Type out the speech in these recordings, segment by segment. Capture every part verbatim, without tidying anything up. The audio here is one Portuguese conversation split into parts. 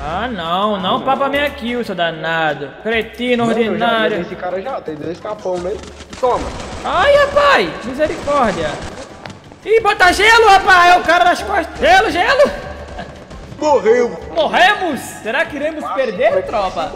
Ah, não, não papa minha kill, seu danado. Cretino, ordinário. Esse cara já tem dois capão, né? Toma. Ai, rapaz, misericórdia. Ih, bota gelo, rapaz, é o cara das costas. Gelo, gelo. Morreu. Morremos. Será que iremos Nossa, perder, tropa?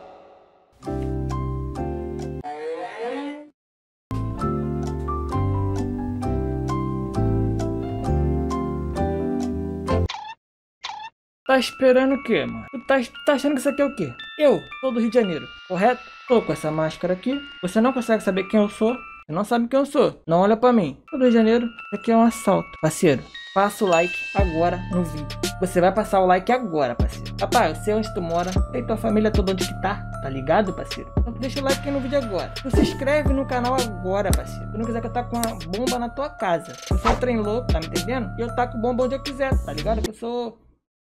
Tá esperando o quê, mano? Tu tá, tá achando que isso aqui é o quê? Eu, sou do Rio de Janeiro, correto? Tô com essa máscara aqui. Você não consegue saber quem eu sou. Você não sabe quem eu sou. Não olha pra mim. Sou do Rio de Janeiro. Isso aqui é um assalto. Parceiro, passa o like agora no vídeo. Você vai passar o like agora, parceiro. Rapaz, eu sei onde tu mora. Sei tua família toda onde que tá. Tá ligado, parceiro? Então deixa o like aqui no vídeo agora. Tu se inscreve no canal agora, parceiro. Se não quiser que eu taco com uma bomba na tua casa. Eu sou um trem louco, tá me entendendo? E eu taco bomba onde eu quiser, tá ligado? Que eu sou...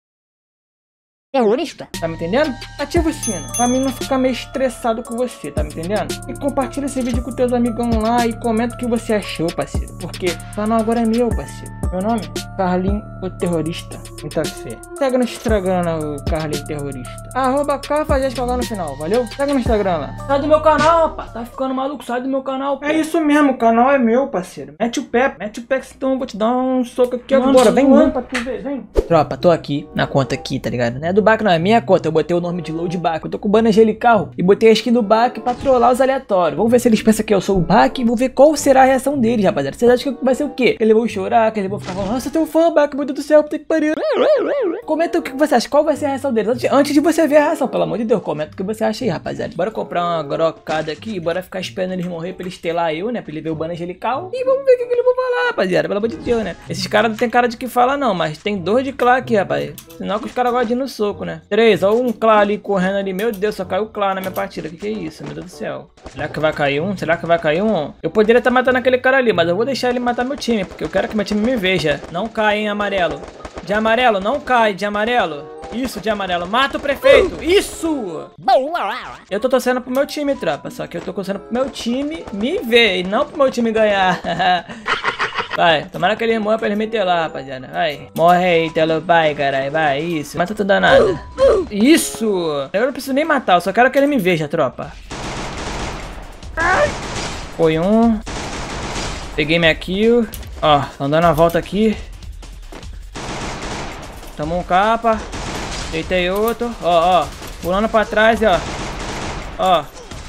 terrorista, tá me entendendo? Ativa o sino, pra mim não ficar meio estressado com você, tá me entendendo? E compartilha esse vídeo com teus amigão lá e comenta o que você achou, parceiro. Porque o canal agora é meu, parceiro. Meu nome? Carlinho, o terrorista. Muita fé. Segue no Instagram o Carlinho Terrorista. Arroba Cafajeste lá no final, valeu? Segue no Instagram lá. Sai do meu canal, rapaz. Tá ficando maluco, sai do meu canal, pô. É isso mesmo, o canal é meu, parceiro. Mete o pé, mete o pé que então eu vou te dar um soco aqui agora. Vem, vem pra tu ver, vem. Tropa, tô aqui na conta aqui, tá ligado? Não é do Bac, não é minha conta. Eu botei o nome de Load Bac. Eu tô com o banner angelical e botei a skin do Bac pra trollar os aleatórios. Vamos ver se eles pensam que eu sou o Bac e vou ver qual será a reação deles, rapaziada. Vocês acham que vai ser o quê? Que eles vão chorar, que eles vão ficar falando, nossa, teu fã, Bac, meu Deus do céu, puta que pariu. Comenta o que você acha, qual vai ser a reação deles. Antes, antes de você ver a reação, pelo amor de Deus, comenta o que você acha aí, rapaziada. Bora comprar uma grocada aqui, bora ficar esperando eles morrer pra eles telar eu, né? Pra ele ver o banner angelical. E vamos ver o que, que eles vão falar, rapaziada. Pelo amor de Deus, né? Esses caras não tem cara de que fala, não, mas tem dois de clá aqui, rapaz. Senão que os caras gostam de ir no soco, né? Três, ó, um clá ali correndo ali. Meu Deus, só caiu clá na minha partida. Que que é isso, meu Deus do céu? Será que vai cair um? Será que vai cair um? Eu poderia estar matando aquele cara ali, mas eu vou deixar ele matar meu time, porque eu quero que meu time me veja. Não cai, hein, amarelo. De amarelo, não cai, de amarelo. Isso, de amarelo. Mata o prefeito. Isso! Eu tô torcendo pro meu time, tropa. Só que eu tô torcendo pro meu time me ver e não pro meu time ganhar. Vai, tomara que ele morra pra ele meter lá, rapaziada. Vai. Morre aí, telo pai, caralho. Vai, isso. Mata tudo danado. Isso! Eu não preciso nem matar, eu só quero que ele me veja, tropa. Foi um. Peguei minha kill. Ó, tô dando a volta aqui. Tomou um capa. Deitei outro. Ó, ó. Pulando pra trás, ó. Ó.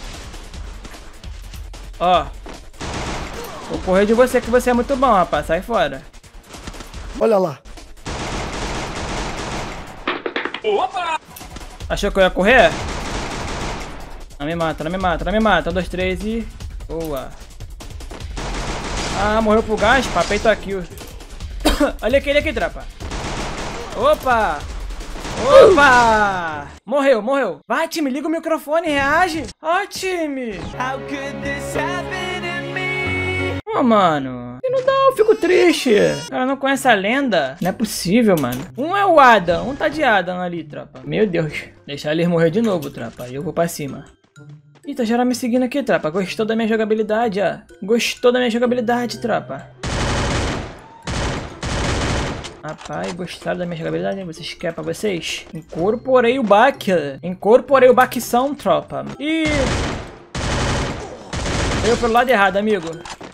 Ó. Vou correr de você que você é muito bom, rapaz. Sai fora. Olha lá. Opa! Achou que eu ia correr? Não me mata, não me mata, não me mata. Um, dois, três e... Boa. Ah, morreu pro gás. Papei tô aqui. Olha aquele aqui, tropa. Opa! Opa! Morreu, morreu. Vai, time, liga o microfone, reage. Ó, time. How could this happen to me? Ô, oh, mano. Se não dá, eu fico triste. O cara não conhece a lenda. Não é possível, mano. Um é o Adam. Um tá de Adam ali, tropa. Meu Deus. Deixar eles morrer de novo, tropa. E eu vou pra cima. Ih, tá geral me seguindo aqui, tropa. Gostou da minha jogabilidade, ó. Gostou da minha jogabilidade, tropa. Rapaz, gostaram da minha jogabilidade? Vocês querem pra vocês? Incorporei o Bac. Incorporei o Baczão, tropa. Ih! Veio pelo lado errado, amigo.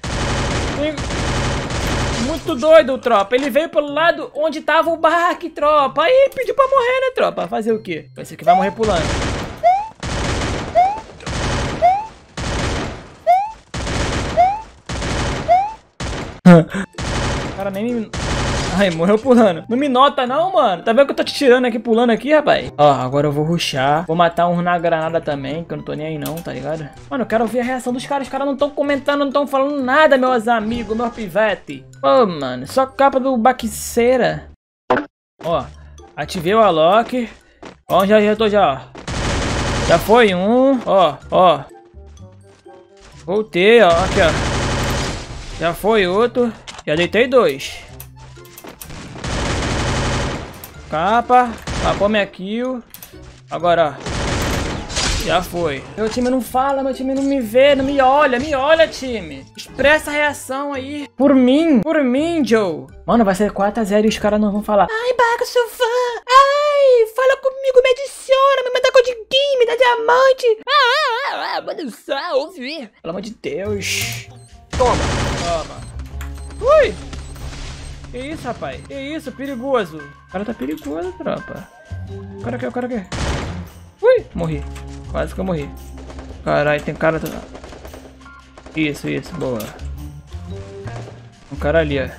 Muito doido, tropa. Ele veio pelo lado onde tava o Bac, tropa. Aí pediu pra morrer, né, tropa? Fazer o quê? Esse aqui vai morrer pulando. O cara nem me... Ai, morreu pulando. Não me nota não, mano. Tá vendo que eu tô te tirando aqui, pulando aqui, rapaz? Ó, agora eu vou rushar. Vou matar um na granada também, que eu não tô nem aí não, tá ligado? Mano, eu quero ver a reação dos caras. Os caras não tão comentando, não tão falando nada, meus amigos, meus pivete. Ô, mano, só capa do Baquiceira. Ó, ativei o Alok. Ó, já, já tô já, ó. Já foi um. Ó, ó. Voltei, ó. Aqui, ó. Já foi outro. Já deitei dois. Capa. Capou minha kill. Agora, ó. Já foi. Meu time não fala, meu time não me vê, não me olha. Me olha, time. Expressa a reação aí. Por mim. Por mim, Joe. Mano, vai ser quatro a zero e os caras não vão falar. Ai, Baca, sou fã. Ai, fala comigo, me noite. Ah, mano, salve. Pelo amor de Deus. Toma. Toma. Ui. Que isso, rapaz? Que isso, perigoso. O cara tá perigoso, tropa. O cara aqui, o cara aqui. Ui, morri. Quase que eu morri. Caralho, tem cara... Isso, isso, boa. Um cara ali, ó.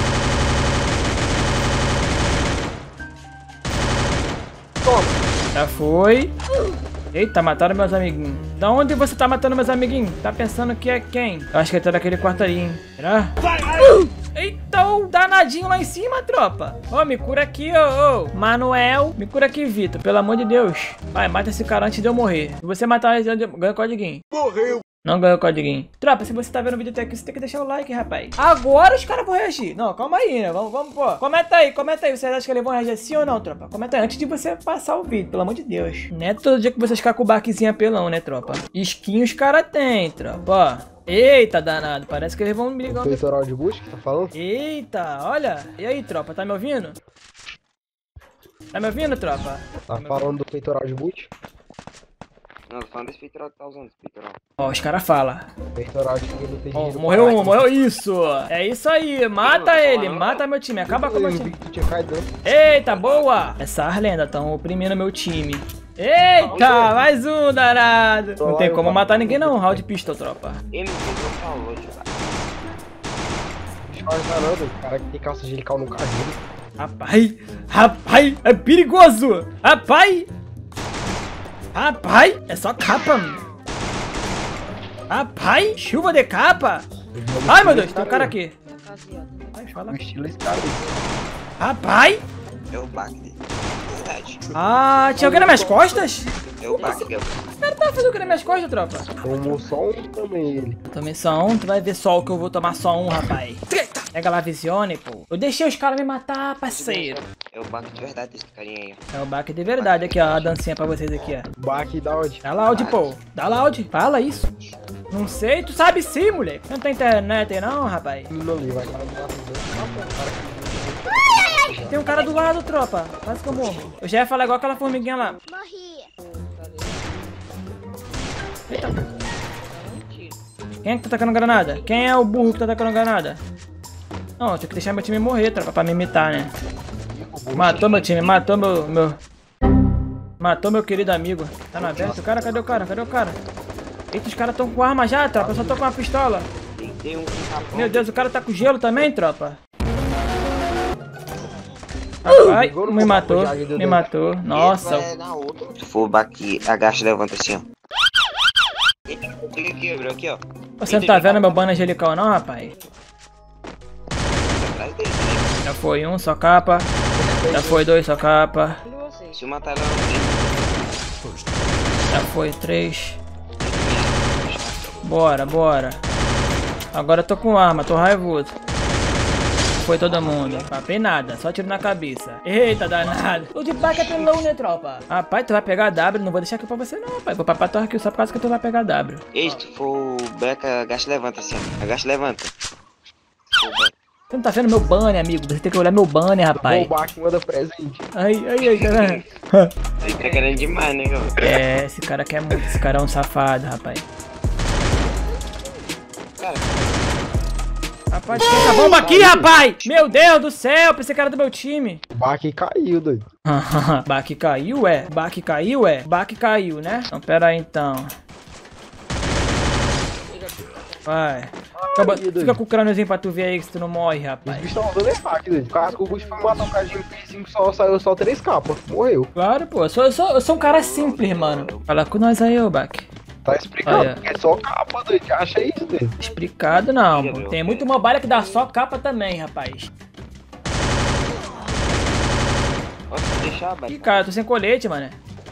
Toma. Já foi. Eita, mataram meus amiguinhos. Da onde você tá matando meus amiguinhos? Tá pensando que é quem? Eu acho que ele tá naquele quarto ali, hein? Será? Uh! Eita, o danadinho lá em cima, tropa. Ô, oh, me cura aqui, ô, ô. Manuel. Me cura aqui, Vitor. Pelo amor de Deus. Vai, mata esse cara antes de eu morrer. Se você matar ele, ganha o codiguinho. Morreu. Não ganhou o codiguinho. Tropa, se você tá vendo o vídeo até aqui, você tem que deixar o like, rapaz. Agora os caras vão reagir. Não, calma aí, né? Vamos, vamos, pô. Comenta aí, comenta aí. Vocês acham que eles vão reagir sim ou não, tropa? Comenta aí antes de você passar o vídeo, pelo amor de Deus. Não é todo dia que vocês ficam com o barquezinho apelão, né, tropa? Skin os caras têm, tropa, ó. Eita, danado. Parece que eles vão me ligar. Peitoral de busca, tá falando? Eita, olha. E aí, tropa, tá me ouvindo? Tá me ouvindo, tropa? Tá falando do peitoral de boot? Não, tô falando desse peitoral que tá usando esse peitoral. Ó, os caras falam. Peitoral de que não tem Ó, dinheiro. morreu um, pra- morreu isso. É isso aí, mata ele, mata meu time, acaba com o meu Eu time. vi que tu tinha caído. Eita, boa! Essas lendas estão oprimindo meu time. Eita, mais um, danado. Não tem como matar ninguém não, round pistol, tropa. Ele me pegou falou, cara. Short tá não, doido. O cara que tem calça angelical no carrinho. Rapaz, rapaz, é perigoso. Rapaz, rapaz, é só capa, mano. Rapaz, chuva de capa. Ai, meu Deus, tem um cara aqui. Ai, fala. O estilo é esse cara aí. Rapaz. É o back dele. Verdade. Ah, tinha alguém nas minhas costas? É o back dele. Esse cara tá fazendo o que nas minhas costas, tropa? Tomou só um também ele. Tomei só um, tu vai ver só o que eu vou tomar só um, rapaz. Pega lá, visione, pô. Eu deixei os caras me matar, parceiro. É o back de verdade desse carinha aí, ó. É o baque de verdade aqui, ó. A dancinha pra vocês aqui, ó. Baque da onde? Dá loud, pô. Dá loud. Fala isso. Não sei, tu sabe sim, moleque. Não tem internet aí não, rapaz. Não ali, vai lá no lado Tem um cara do lado, tropa. Quase que eu morro. Eu já ia falar igual aquela formiguinha lá. Morri. Eita. Quem é que tá tacando granada? Quem é o burro que tá tacando granada? Não, eu tenho que deixar meu time morrer, tropa, pra me imitar, né? Matou meu time, matou meu... meu... Matou meu querido amigo. Tá no aberto? Cara, cadê o cara? Cadê o cara? Eita, os caras tão com arma já, tropa. Eu só tô com uma pistola. Tem, tem um capão. Meu Deus, o cara tá com gelo também, tropa. Rapaz, me matou, me matou. Nossa. É na outra. Se for o back, agacha e levanta assim, ó. Aqui, aqui, bro, aqui, ó. Você não tá vendo meu banner angelical não, rapaz? Atrás dele, né? Já foi um, só capa. Já foi dois, só capa. Se eu matar ela, não Já foi três. Bora, bora. Agora eu tô com arma, tô raivoso. Foi todo mundo. Papei nada, só tiro na cabeça. Eita, danado. O de back é pelo né, tropa? Rapaz, tu vai pegar a W, não vou deixar aqui pra você não, pai. Vou papar tua aqui só por causa que tu vai pegar a W. Ei, se tu for o back, agacha e levanta assim, ó. Agacha e levanta. Se for o back. Você não tá vendo meu banner, amigo? Você tem que olhar meu banner, rapaz. O baque manda presente. Ai, ai, ai, tá vendo? Ele tá querendo demais, né, cara? É, esse cara quer muito. Esse cara é um safado, rapaz. Cara, Rapaz, tem essa bomba aqui, rapaz! Meu Deus do céu, pensei que era do meu time. O baque caiu, doido. Baque caiu, é? Baque caiu, é? Baque caiu, né? Então, pera aí, então. Vai. Acaba, fica com o crâniozinho pra tu ver aí que tu não morre, Os rapaz. bichos estão dando baque, doido. O cara que o bicho foi matar um cara de M P cinco só saiu só três capas. Morreu. Claro, pô. Eu sou, eu sou, eu sou um cara simples, mano. Fala com nós aí, ô Baque. Tá explicado. Olha. É só capa, doido. Acha isso, doido. Explicado não, pô. Tem muito mobile que dá só capa também, rapaz. posso deixar, Ih, back? cara, eu tô sem colete, mano.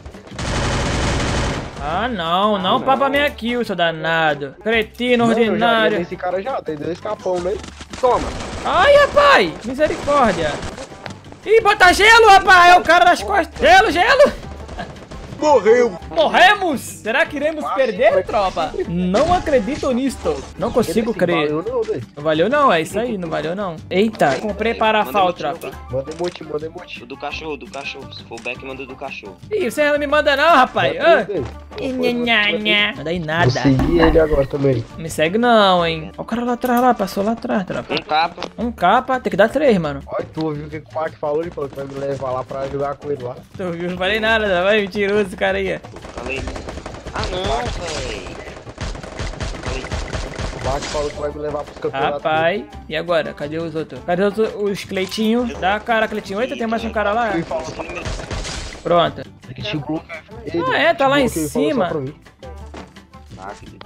Ah, não. Não papa minha kill, seu danado. Cretino Não, eu já ia ordinário. nesse cara já. Tem dois capão, né? Toma. Ai, rapaz. Misericórdia. Ih, bota gelo, rapaz. É o cara nas costas. Gelo, gelo. morreu. Morremos! Será que iremos perder, tropa? Não acredito nisto. Não consigo crer. Valeu não, velho. Não valeu não, é isso aí, não valeu não. Eita, comprei parafal, tropa. Manda emote, manda emote. O do cachorro, do cachorro. Se for o Beck, manda o do cachorro. Ih, você não me manda não, rapaz. Manda aí, Ah. velho. Nhanhanha. Manda aí Vou nada. seguir ele agora também. Me segue não, hein. Olha o cara lá atrás, lá, passou lá atrás, tropa. Um capa. Um capa, tem que dar três, mano. Olha, tu ouviu o que o Pac falou? Ele falou que vai me levar lá pra jogar com ele lá. Tu viu? Não falei nada, não. Vai, mentiroso esse cara aí. Falei. Ah, não, véi. Falei. O Pac falou que vai me levar pros campeonatos. Rapaz, e agora? Cadê os outros? Cadê os, outros- os Cleitinho? Dá a cara, Cleitinho. Eita, tem mais um cara lá. Ele falou Pronto. que te bloqueou. Ele Ah, é? Tá lá em te bloqueou, ele falou cima. só pra mim. Ah, que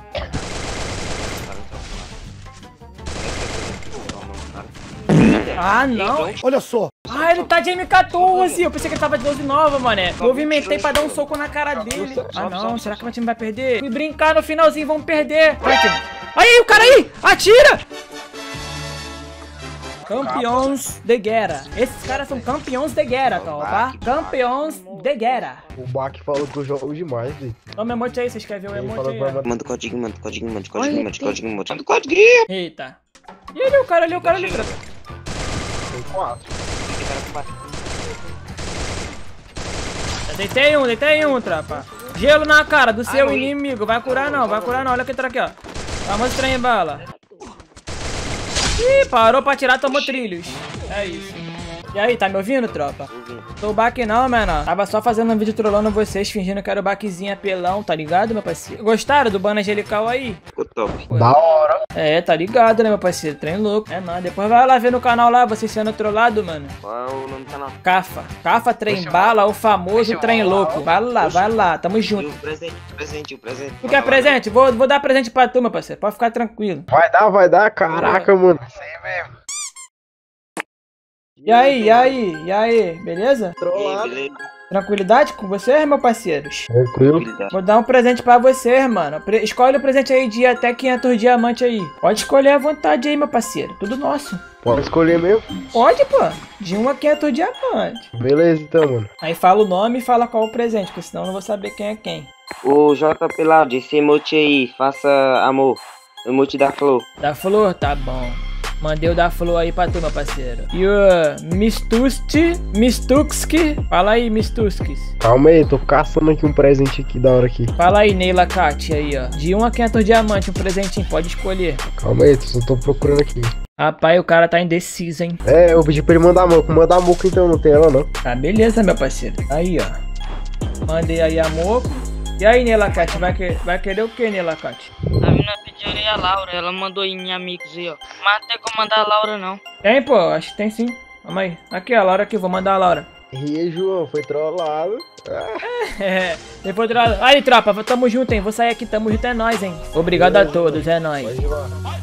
Ah, não. Olha só. Ah, ele tá de M quatorze. Eu pensei que ele tava de doze nova, mané. Movimentei pra dar um soco na cara dele. Ah, não. Será que o time vai perder? Me brincar no finalzinho, vamos perder. Vai, time. Aí, o cara aí. Atira. Campeões de guerra. Esses caras são campeões de guerra, tá? Campeões de guerra. O Bac falou que eu jogo demais, velho. Toma o emote aí, você escreveu o Ele emote falou aí. que vai ó. mandar. Manda o código, manda o código, manda o código, Olha, manda o tem- código, manda o código. Eita. E ali, o cara ali, o cara ali. Tem quatro. Eu deitei um, deitei um, tropa. Gelo na cara do seu inimigo. Vai curar não, vai curar não. Olha que tá aqui, ó. Famoso trem bala. Ih, parou pra tirar, tomou trilhos. É isso. E aí, tá me ouvindo, tropa? Tô o Baque não, mano. Tava só fazendo um vídeo trollando vocês, fingindo que era o Baquezinho apelão, tá ligado, meu parceiro? Gostaram do bando angelical aí? Ficou top. Da hora. É, tá ligado, né, meu parceiro? Trem louco. É nada. Depois vai lá ver no canal lá, você sendo trollado, mano. Qual é o nome do canal? Cafa. Cafa Trem Bala, o famoso trem louco. Vai lá, vai lá. Tamo E junto. o presente, o presente, o presente. Tu quer presente? Vou, vou dar presente pra tu, meu parceiro. Pode ficar tranquilo. Vai dar, vai dar. Caraca, mano. Isso aí mesmo. E aí, e aí, e aí? Beleza? E aí, Trollado. beleza? Tranquilidade com vocês, meus parceiros? Tranquilo. Tranquilidade. Vou dar um presente pra vocês, mano. Pre- escolhe o presente aí de até quinhentos diamantes aí. Pode escolher à vontade aí, meu parceiro. Tudo nosso. Pode escolher mesmo. Pode, pô. De um a quinhentos diamantes. Beleza, então, mano. Aí fala o nome e fala qual o presente, porque senão eu não vou saber quem é quem. O J P Loud, esse emote aí, faça amor. Emote da flor. Da flor? Tá bom. Mandei o da flor aí pra tu, meu parceiro. E o Mistusti, Mistuxki. Fala aí, Mistuskis. Calma aí, tô caçando aqui um presente aqui da hora aqui. Fala aí, Neila Cat aí, ó. De um a quinhentos diamantes, um presentinho, pode escolher. Calma aí, só tô procurando aqui. Rapaz, o cara tá indeciso, hein? É, eu pedi pra ele mandar a moca. Mandar a moca então, não tem ela não. Tá, beleza, meu parceiro. Aí, ó. Mandei aí a moco. E aí, Neila Cat, vai, que... vai querer o que, Neila Cat? A mina pediu aí a Laura, ela mandou em amigos aí, ó. Mas não tem como mandar a Laura, não. Tem, pô, acho que tem sim. Calma aí. Aqui, a Laura aqui, vou mandar a Laura. E aí, João, foi trollado. É, depois do lado. Aí, tropa, tamo junto, hein? Vou sair aqui, tamo junto, é nóis, hein? Obrigado a todos, é nóis. Pode ir lá.